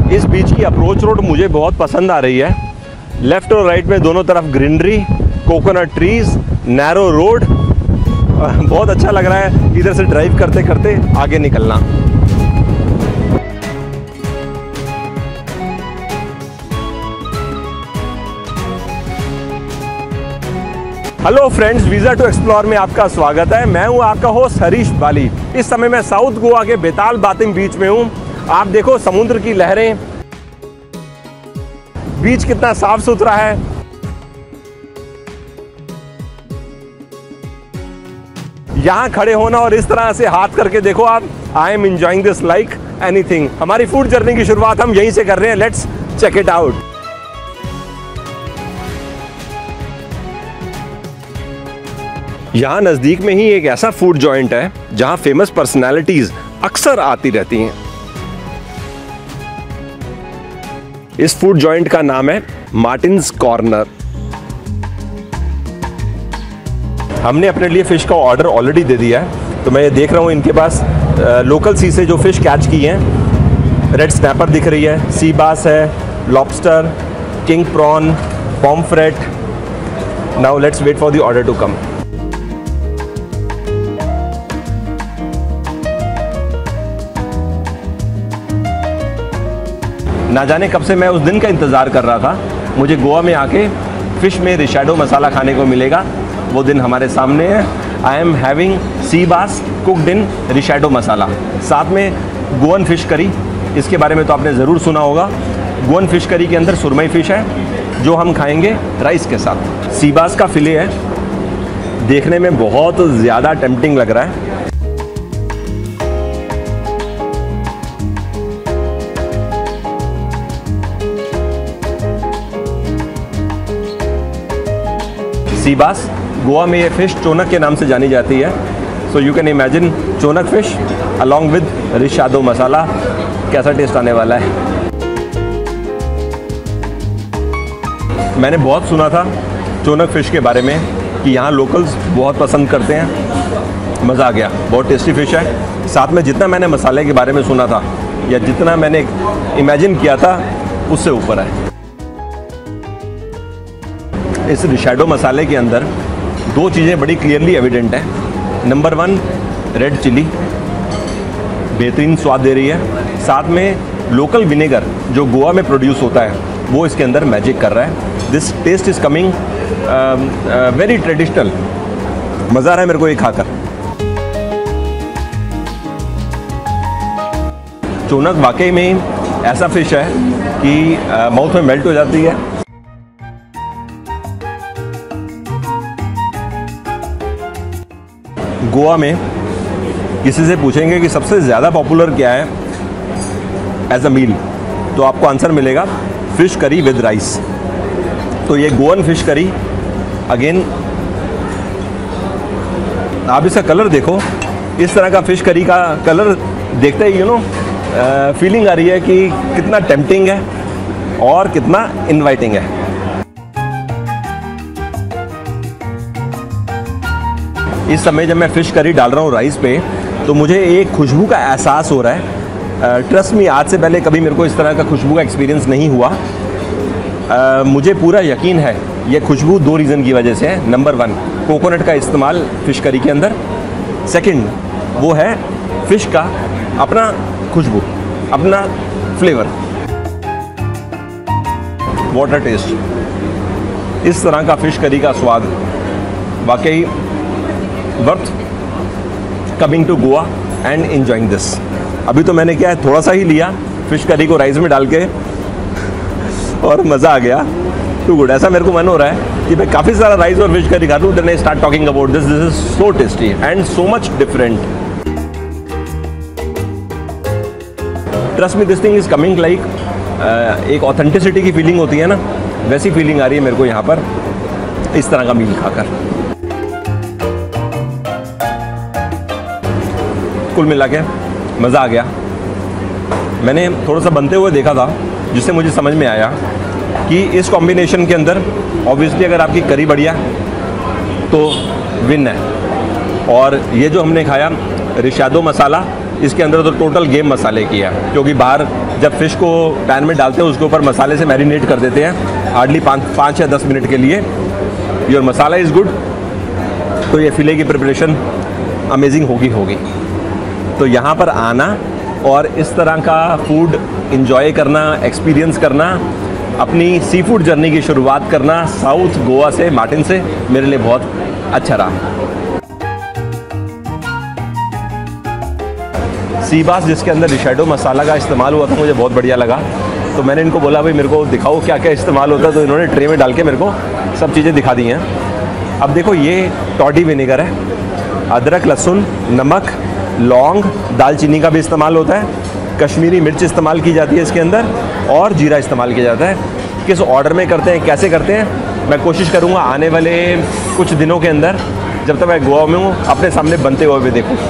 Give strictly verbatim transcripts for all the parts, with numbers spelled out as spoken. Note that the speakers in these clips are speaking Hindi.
इस बीच की अप्रोच रोड मुझे बहुत पसंद आ रही है। लेफ्ट और राइट में दोनों तरफ greenery, coconut trees, narrow road, बहुत अच्छा लग रहा है इधर से ड्राइव करते करते आगे निकलना। Hello friends, visa to explore में आपका स्वागत है। मैं हूं आपका होस्ट हरीश बाली। इस समय मैं साउथ गोवा के बेतालबातिम बीच में हूं। आप देखो समुद्र की लहरें, बीच कितना साफ सुथरा है। यहां खड़े होना और इस तरह से हाथ करके देखो आप, I am enjoying this like anything. हमारी फूड जर्नी की शुरुआत हम यहीं से कर रहे हैं। Let's check it out. यहाँ नज़दीक में ही एक ऐसा फूड जॉइंट है जहाँ फेमस पर्सनालिटीज अक्सर आती रहती हैं। इस फूड जॉइंट का नाम है मार्टिन्स कॉर्नर। हमने अपने लिए फिश का ऑर्डर ऑलरेडी दे दिया है, तो मैं ये देख रहा हूँ इनके पास लोकल सी से जो फिश कैच की हैं। रेड स्नैपर दिख रही है, सी बास है, lobster, king prawn, pomfret. Now let's wait for the order to come. ना जाने कब से मैं उस दिन का इंतज़ार कर रहा था, मुझे गोवा में आके फ़िश में रिशैडो मसाला खाने को मिलेगा। वो दिन हमारे सामने है। आई एम हैविंग सी बास कुकड इन रिशैडो मसाला, साथ में गोअन फिश करी। इसके बारे में तो आपने ज़रूर सुना होगा। गोअन फिश करी के अंदर सुरमई फ़िश है जो हम खाएंगे राइस के साथ। सी बास का फिले है, देखने में बहुत ज़्यादा टेम्पटिंग लग रहा है। सी बास, गोवा में ये फ़िश चोनक के नाम से जानी जाती है। So you can imagine chonak fish along with recheado masala. कैसा टेस्ट आने वाला है। मैंने बहुत सुना था चोनक फ़िश के बारे में कि यहाँ लोकल्स बहुत पसंद करते हैं। मज़ा आ गया, बहुत टेस्टी फ़िश है। साथ में जितना मैंने मसाले के बारे में सुना था या जितना मैंने इमेजिन किया था उससे ऊपर है। इस रिशैडो मसाले के अंदर दो चीज़ें बड़ी क्लियरली एविडेंट है। नंबर वन, रेड चिली बेहतरीन स्वाद दे रही है। साथ में लोकल विनेगर जो गोवा में प्रोड्यूस होता है वो इसके अंदर मैजिक कर रहा है। This taste is coming very traditional. मज़ा आ रहा है मेरे को ये खाकर। चोनक वाकई में ऐसा फ़िश है कि माउथ में मेल्ट हो जाती है। गोवा में किसी से पूछेंगे कि सबसे ज़्यादा पॉपुलर क्या है एज अ मील, तो आपको आंसर मिलेगा फ़िश करी विद राइस। तो ये गोअन फ़िश करी, अगेन आप इसका कलर देखो। इस तरह का फ़िश करी का कलर देखते ही यू नो फीलिंग आ रही है कि कितना टेम्पटिंग है और कितना इनवाइटिंग है। इस समय जब मैं फ़िश करी डाल रहा हूँ राइस पे, तो मुझे एक खुशबू का एहसास हो रहा है। ट्रस्ट मी, आज से पहले कभी मेरे को इस तरह का खुशबू का एक्सपीरियंस नहीं हुआ। uh, मुझे पूरा यकीन है ये खुशबू दो रीज़न की वजह से है। नंबर वन, कोकोनट का इस्तेमाल फ़िश करी के अंदर। सेकंड, वो है फ़िश का अपना खुशबू, अपना फ्लेवर। वाटर टेस्ट, इस तरह का फ़िश करी का स्वाद वाकई worth coming to Goa and enjoying this. अभी तो मैंने क्या है, थोड़ा सा ही लिया फ़िश करी को राइस में डाल के और मज़ा आ गया। Too good. ऐसा मेरे को मन हो रहा है कि मैं काफ़ी सारा राइस और फ़िश करी खा लूँ, then I start talking about this. This is so tasty and so much different. Trust me, this thing is coming like एक ऑथेंटिसिटी की फीलिंग होती है ना, वैसी फीलिंग आ रही है मेरे को यहाँ पर इस तरह का मील खाकर। कुल मिला के मज़ा आ गया। मैंने थोड़ा सा बनते हुए देखा था, जिससे मुझे समझ में आया कि इस कॉम्बिनेशन के अंदर ऑब्वियसली अगर आपकी करी बढ़िया तो विन है। और ये जो हमने खाया रिशादो मसाला इसके अंदर तो टोटल गेम मसाले की है, क्योंकि बाहर जब फिश को पैन में डालते हैं उसके ऊपर मसाले से मैरिनेट कर देते हैं हार्डली पाँच पाँच या दस मिनट के लिए। योर मसाला इज़ गुड, तो ये फिले की प्रिपरेशन अमेजिंग होगी होगी तो यहाँ पर आना और इस तरह का फूड इंजॉय करना, एक्सपीरियंस करना, अपनी सी फूड जर्नी की शुरुआत करना साउथ गोवा से, मार्टिन से, मेरे लिए बहुत अच्छा रहा। सी बास जिसके अंदर रिशैडो मसाला का इस्तेमाल हुआ था मुझे बहुत बढ़िया लगा, तो मैंने इनको बोला भाई मेरे को दिखाओ क्या क्या इस्तेमाल होता है, तो इन्होंने ट्रे में डाल के मेरे को सब चीज़ें दिखा दी हैं। अब देखो ये टॉडी विनेगर है, अदरक, लहसुन, नमक, लौंग, दालचीनी का भी इस्तेमाल होता है, कश्मीरी मिर्च इस्तेमाल की जाती है इसके अंदर और जीरा इस्तेमाल किया जाता है। किस ऑर्डर में करते हैं, कैसे करते हैं, मैं कोशिश करूँगा आने वाले कुछ दिनों के अंदर जब तक मैं गोवा में हूँ अपने सामने बनते हुए भी देखूँ।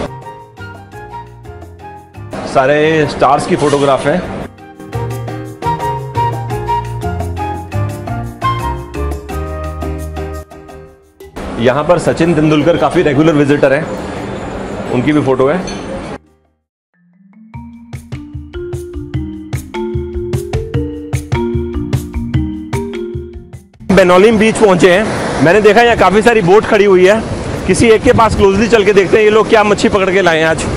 सारे स्टार्स की फोटोग्राफ हैं। यहाँ पर सचिन तेंदुलकर काफ़ी रेगुलर विजिटर हैं, उनकी भी फोटो है। बेनोलिम बीच पहुंचे हैं। मैंने देखा यहाँ काफ़ी सारी बोट खड़ी हुई है, किसी एक के पास क्लोजली चल के देखते हैं ये लोग क्या मच्छी पकड़ के लाए हैं आज।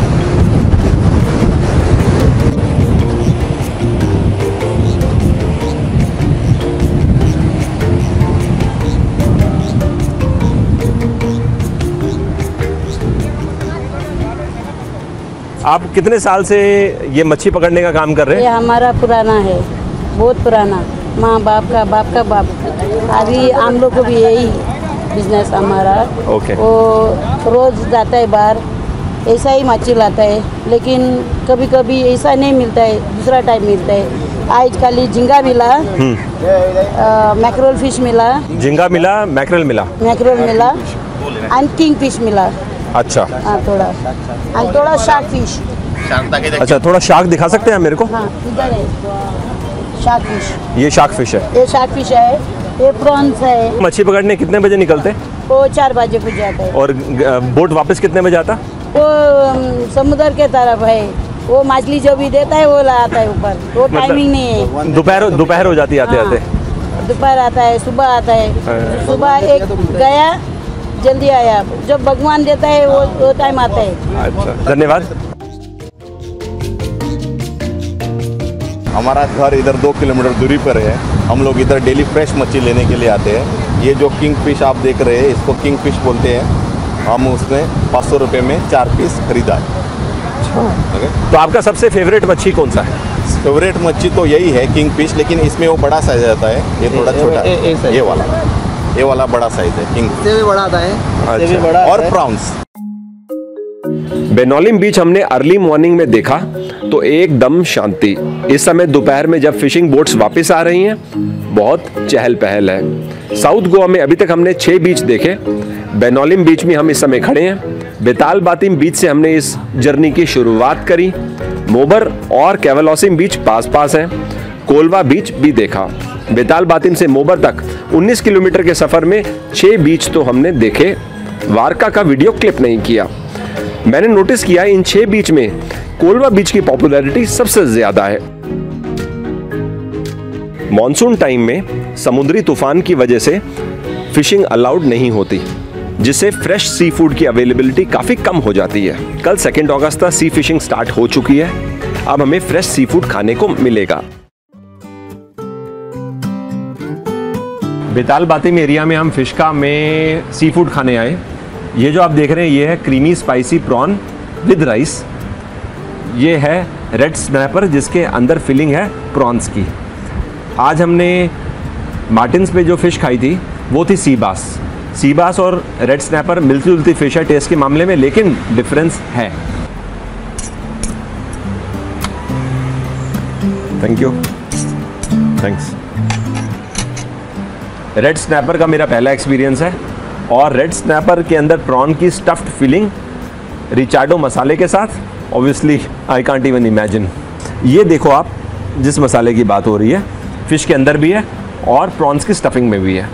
आप कितने साल से ये मच्छी पकड़ने का काम कर रहे हैं? ये हमारा पुराना है, बहुत पुराना, माँ बाप का बाप का बाप। अभी हम लोग को भी यही बिजनेस हमारा। ओके। वो रोज जाता है बाहर, ऐसा ही मच्छी लाता है, लेकिन कभी कभी ऐसा नहीं मिलता है, दूसरा टाइप मिलता है। आज खाली झींगा मिला, मैक्रोल फिश मिला, झींगा मिला, मैक्रेल मिला, मैक्रोल मिला एंड किंग फिश मिला। अच्छा। हाँ थोड़ा एंड थोड़ा शार्क फिश। अच्छा, थोड़ा शार्क दिखा सकते हैं मेरे को? हाँ इधर है शार्क फिश। ये शार्क फिश है? ये शार्क फिश है, ये प्रॉन्स है। मच्छी पकड़ने कितने बजे निकलते हैं? वो चार बजे पूछ जाता है। और बोट वापस कितने बजे आता? वो समुद्र के तरफ है, वो मछली जो भी देता है वो लाता है ऊपर, वो टाइमिंग नहीं है। दोपहर दोपहर हो जाती है आते आते? दोपहर आता है, सुबह आता है। सुबह एक गया जल्दी आया, जब भगवान देता है वो वो टाइम आता है। अच्छा, धन्यवाद। हमारा घर इधर दो किलोमीटर दूरी पर है। हम लोग इधर डेली फ्रेश मच्छी लेने के लिए आते हैं। ये जो किंग फिश आप देख रहे हैं इसको किंग फिश बोलते हैं। हम उसमें पाँच सौ रुपये में चार पीस खरीदा है। okay. तो आपका सबसे फेवरेट मच्छी कौन सा है? फेवरेट मच्छी तो यही है किंग फिश, लेकिन इसमें वो बड़ा साइज आता है, ये थोड़ा छोटा है। ये वाला ये वाला बड़ा साइज है, किंग से भी बड़ा आता है। अच्छा। भी बड़ा और प्रॉन्स। बेनोलिम बीच हमने अर्ली मॉर्निंग में देखा तो एकदम शांति। इस समय दोपहर में जब फिशिंग बोट्स वापस आ रही हैं बहुत चहल पहल है। साउथ गोवा में अभी तक हमने छह बीच देखे। बेनोलिम बीच में हम इस समय खड़े हैं। बेतालबातिम बीच से हमने इस जर्नी की शुरुआत करी। मोबर और केवलोसिम बीच पास पास हैं। कोलवा बीच भी देखा। बेतालबातिम से मोबर तक उन्नीस किलोमीटर के सफर में छह बीच तो हमने देखे। वारका का वीडियो क्लिप नहीं किया। मैंने नोटिस किया इन छह बीच में कोलवा बीच की पॉपुलैरिटी सबसे ज्यादा है। मॉनसून टाइम में समुद्री तूफान की वजह से फिशिंग अलाउड नहीं होती, जिससे फ्रेश सी फूड की अवेलेबिलिटी काफी कम हो जाती है। कल सेकेंड अगस्त तक सी फिशिंग स्टार्ट हो चुकी है। अब हमें फ्रेश सी फूड खाने को मिलेगा। बेतालबातिम एरिया में हम फिशका में सी फूड खाने आए। ये जो आप देख रहे हैं ये है creamy spicy prawn with rice. ये है रेड स्नैपर जिसके अंदर फिलिंग है प्रॉन्स की। आज हमने मार्टिन्स पे जो फ़िश खाई थी वो थी सी बास। सी बास और रेड स्नैपर मिलती जुलती फ़िश है टेस्ट के मामले में, लेकिन डिफरेंस है। Thank you, thanks. Red snapper का मेरा पहला एक्सपीरियंस है और रेड स्नैपर के अंदर प्रॉन की स्टफ्ड फिलिंग रिचार्डो मसाले के साथ, obviously I can't even imagine. ये देखो आप जिस मसाले की बात हो रही है फिश के अंदर भी है और प्रॉन्स की स्टफिंग में भी है।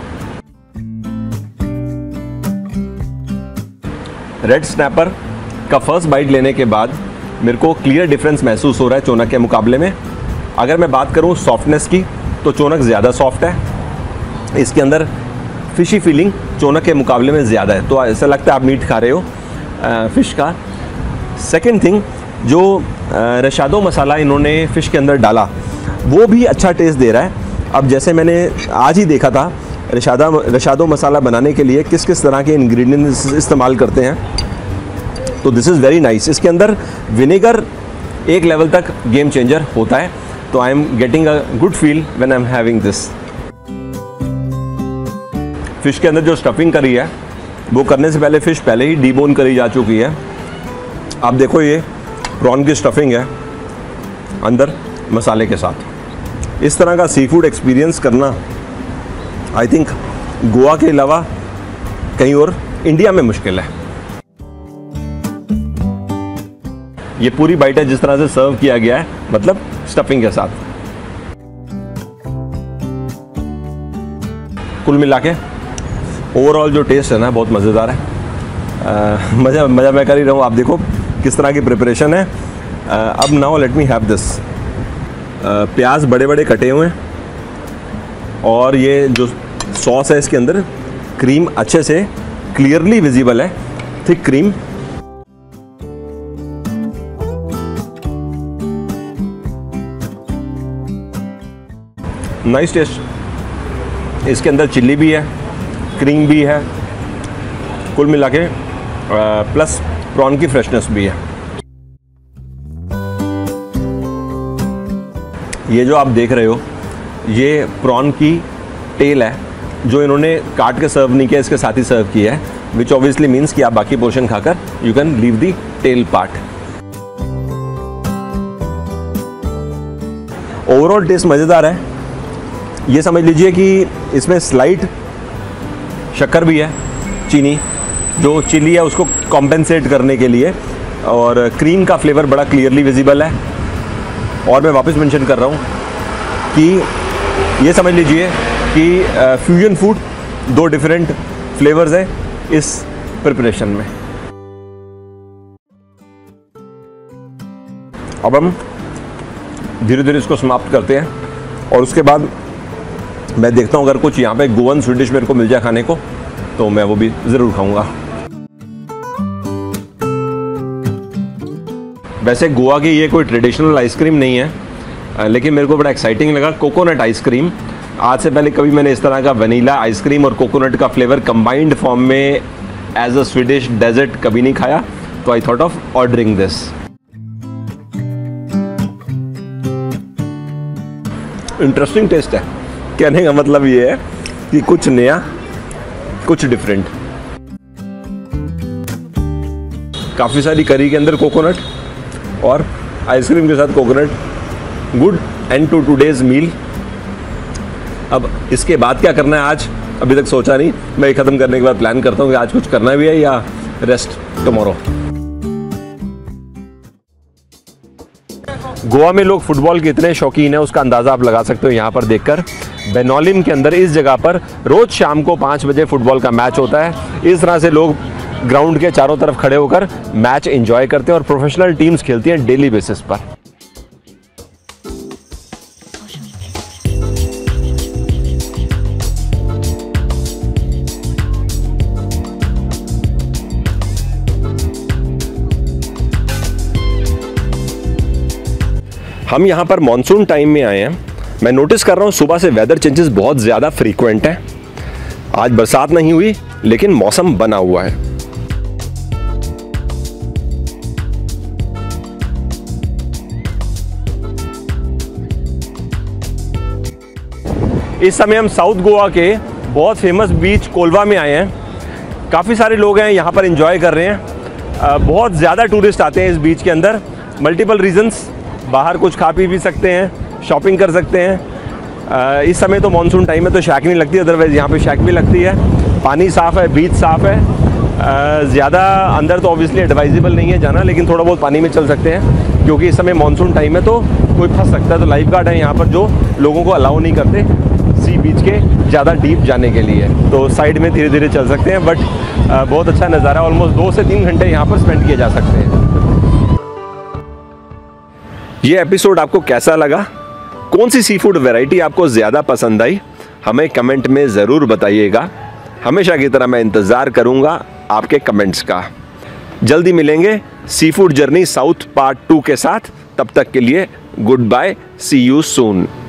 रेड स्नैपर का फर्स्ट बाइट लेने के बाद मेरे को क्लियर डिफरेंस महसूस हो रहा है चोनक के मुकाबले में। अगर मैं बात करूं सॉफ्टनेस की तो चोनक ज़्यादा सॉफ्ट है, इसके अंदर फिशी फीलिंग चोनक के मुकाबले में ज़्यादा है, तो ऐसा लगता है आप मीट खा रहे हो फ़िश का। सेकंड थिंग, जो रेशाडो मसाला इन्होंने फ़िश के अंदर डाला वो भी अच्छा टेस्ट दे रहा है। अब जैसे मैंने आज ही देखा था रेशादा रेशाडो मसाला बनाने के लिए किस किस तरह के इंग्रेडिएंट्स इस्तेमाल करते हैं, तो दिस इज़ वेरी नाइस। इसके अंदर विनेगर एक लेवल तक गेम चेंजर होता है, तो I am getting a good feel when I am having this. Fish के अंदर जो स्टफिंग करी है वो करने से पहले फ़िश पहले ही डीबोन करी जा चुकी है। आप देखो ये प्रॉन की स्टफिंग है अंदर मसाले के साथ। इस तरह का सी फूड एक्सपीरियंस करना आई थिंक गोवा के अलावा कहीं और इंडिया में मुश्किल है। ये पूरी बाइट है जिस तरह से सर्व किया गया है, मतलब स्टफिंग के साथ। कुल मिला के ओवरऑल जो टेस्ट है ना बहुत मज़ेदार है। आ, मज़ा मज़ा मैं कर ही रहा हूँ। आप देखो किस तरह की प्रिपरेशन है। आ, अब now let me have this. प्याज बड़े बड़े कटे हुए हैं और ये जो सॉस है इसके अंदर क्रीम अच्छे से क्लियरली विजिबल है, थिक क्रीम। Nice taste. इसके अंदर चिल्ली भी है, क्रीम भी है, कुल मिला के प्लस प्रॉन की फ्रेशनेस भी है। ये जो आप देख रहे हो ये प्रॉन की टेल है जो इन्होंने काट के सर्व नहीं किया, इसके साथ ही सर्व किया है, विच ऑब्वियसली मीन्स कि आप बाकी पोर्शन खाकर you can leave the tail part. Overall taste मज़ेदार है। ये समझ लीजिए कि इसमें स्लाइट शक्कर भी है, चीनी, जो चिली है उसको कॉम्पेंसेट करने के लिए, और क्रीम का फ्लेवर बड़ा क्लियरली विजिबल है। और मैं वापस मेंशन कर रहा हूँ कि ये समझ लीजिए कि फ्यूजन फूड, दो डिफरेंट फ्लेवर्स हैं इस प्रिपरेशन में। अब हम धीरे धीरे इसको समाप्त करते हैं और उसके बाद मैं देखता हूँ अगर कुछ यहाँ पे गोवन स्वीट डिश मेरे को मिल जाए खाने को तो मैं वो भी ज़रूर खाऊंगा। वैसे गोवा की ये कोई ट्रेडिशनल आइसक्रीम नहीं है, लेकिन मेरे को बड़ा एक्साइटिंग लगा कोकोनट आइसक्रीम। आज से पहले कभी मैंने इस तरह का वनीला आइसक्रीम और कोकोनट का फ्लेवर कंबाइंड फॉर्म में एज अ स्वीडिश डेजर्ट कभी नहीं खाया, तो I thought of ordering this. Interesting taste है, कहने का मतलब ये है कि कुछ नया, कुछ डिफरेंट। काफ़ी सारी करी के अंदर कोकोनट और आइसक्रीम के साथ coconut, good end to today's meal. अब इसके बाद क्या करना है आज अभी तक सोचा नहीं, मैं ये ख़त्म करने के बाद प्लान करता हूँ कि आज कुछ करना भी है या रेस्ट टुमारो। गोवा में लोग फुटबॉल के इतने शौकीन हैं उसका अंदाज़ा आप लगा सकते हो यहाँ पर देखकर। बेनौलिम के अंदर इस जगह पर रोज़ शाम को पाँच बजे फुटबॉल का मैच होता है। इस तरह से लोग ग्राउंड के चारों तरफ खड़े होकर मैच एंजॉय करते हैं और प्रोफेशनल टीम्स खेलती हैं डेली बेसिस पर। हम यहाँ पर मॉनसून टाइम में आए हैं। मैं नोटिस कर रहा हूँ सुबह से वेदर चेंजेस बहुत ज़्यादा फ्रीक्वेंट हैं। आज बरसात नहीं हुई लेकिन मौसम बना हुआ है। इस समय हम साउथ गोवा के बहुत फेमस बीच कोलवा में आए हैं। काफ़ी सारे लोग हैं यहाँ पर एंजॉय कर रहे हैं। बहुत ज़्यादा टूरिस्ट आते हैं इस बीच के अंदर, मल्टीपल रीजंस। बाहर कुछ खा पी भी सकते हैं, शॉपिंग कर सकते हैं। इस समय तो मानसून टाइम है तो शैक नहीं लगती, अदरवाइज़ यहाँ पे शैक भी लगती है। पानी साफ़ है, बीच साफ़ है। ज़्यादा अंदर तो ऑब्वियसली एडवाइजेबल नहीं है जाना, लेकिन थोड़ा बहुत पानी में चल सकते हैं क्योंकि इस समय मानसून टाइम है तो कोई फंस सकता है। तो लाइफ गार्ड है यहाँ पर जो लोगों को अलाउ नहीं करते सी बीच के ज़्यादा डीप जाने के लिए, तो साइड में धीरे धीरे चल सकते हैं। बट बहुत अच्छा नज़ारा, ऑलमोस्ट दो से तीन घंटे यहाँ पर स्पेंड किए जा सकते हैं। ये एपिसोड आपको कैसा लगा? कौन सी सी फूड वेराइटी आपको ज़्यादा पसंद आई? हमें कमेंट में ज़रूर बताइएगा। हमेशा की तरह मैं इंतज़ार करूँगा आपके कमेंट्स का। जल्दी मिलेंगे sea food journey south part two के साथ। तब तक के लिए goodbye, see you soon.